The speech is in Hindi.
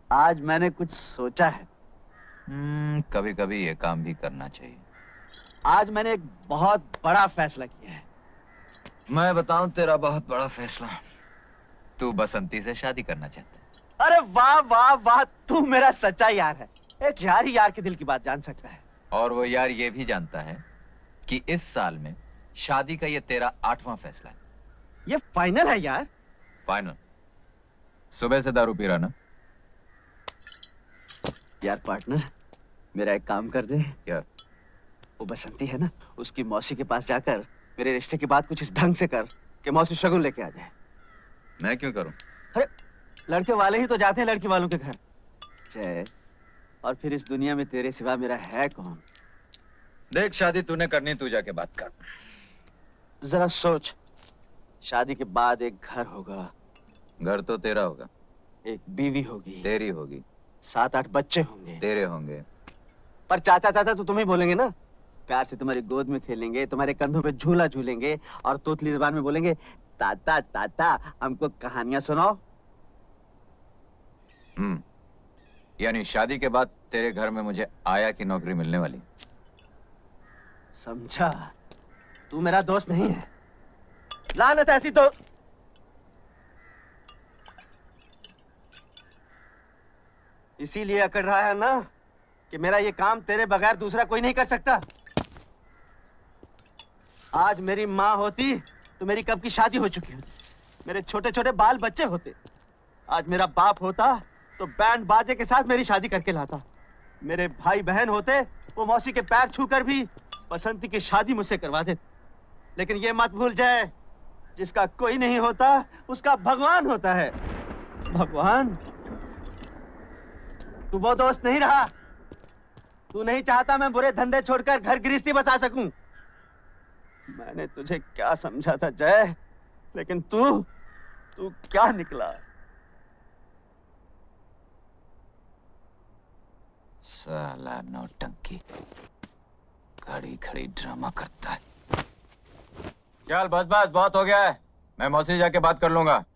आज मैंने कुछ सोचा है। कभी कभी ये काम भी करना चाहिए। आज मैंने एक बहुत बड़ा फैसला किया है। मैं बताऊं तेरा बहुत बड़ा फैसला। तू बसंती से शादी करना चाहता है। अरे वाह वाह वाह, तू मेरा सच्चा यार है। एक यार ही यार के दिल की बात जान सकता है। और वो यार ये भी जानता है कि इस साल में शादी का ये तेरा 8वां फैसला है। ये फाइनल है यार? फाइनल। सुबह से दारू पी रहा ना? यार पार्टनर, मेरा एक काम कर दे। क्या? वो बसंती है ना, उसकी मौसी के पास जाकर मेरे रिश्ते की बात कुछ इस ढंग से कर कि मौसी शगुन लेके आ जाए। मैं क्यों करूं? अरे लड़के वाले ही तो जाते हैं लड़की वालों के घर। जय, और फिर इस दुनिया में तेरे सिवा मेरा है कौन? देख, शादी तूने करनी, तू जाके बात कर। जरा सोच, शादी के बाद एक घर होगा। घर तो तेरा होगा। एक बीवी होगी। तेरी होगी। 7-8 बच्चे होंगे। तेरे होंगे। पर चाचा चाचा तो तुम्हें बोलेंगे ना। प्यार से तुम्हारी गोद में खेलेंगे, तुम्हारे कंधों पे झूला झूलेंगे और तोतली जुबान में बोलेंगे, ताता ताता हमको कहानियां सुनाओ। यानी शादी के बाद तेरे घर में मुझे आया की नौकरी मिलने वाली। समझा? तू मेरा दोस्त नहीं है। लानत ऐसी तो इसीलिए अकड़ रहा है ना कि मेरा ये काम तेरे बगैर दूसरा कोई नहीं कर सकता। आज मेरी माँ होती तो मेरी कब की शादी हो चुकी होती, मेरे छोटे छोटे बाल बच्चे होते। आज मेरा बाप होता तो बैंड बाजे के साथ मेरी शादी करके लाता। मेरे भाई बहन होते, वो मौसी के पैर छूकर भी बसंती की शादी मुझसे करवा देते। लेकिन ये मत भूल जाए, जिसका कोई नहीं होता उसका भगवान होता है। भगवान? तू वो दोस्त नहीं रहा। तू नहीं चाहता मैं बुरे धंधे छोड़कर घर गृहस्थी बसा सकूं। मैंने तुझे क्या समझा था जय, लेकिन तू क्या निकला? साला नौटंकी, खड़ी खड़ी ड्रामा करता है। चल बस बस, बहुत हो गया है। मैं मौसी जाके बात कर लूंगा।